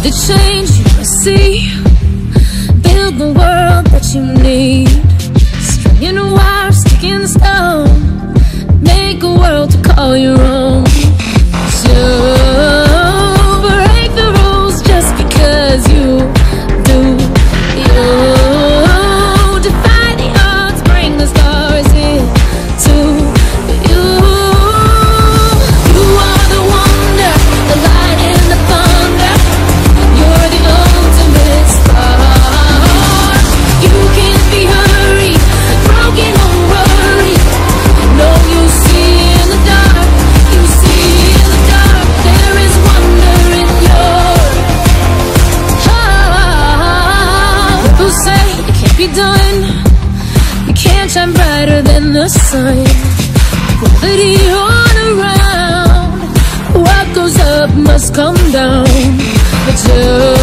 the change you see. Build the world that you need. Stringing a wire, sticking the stone. Make a world to call your own. So break the rules just because you do. You defy the odds, bring the stars in too. You are the wonder, the light and the thunder. You're the ultimate star. You can't be hurried, broken or worried. No, you see in the dark, you see in the dark. There is wonder in your heart. People say it can't be done, you can't shine brighter than the sun. Gravity on around, what goes up must come down. But you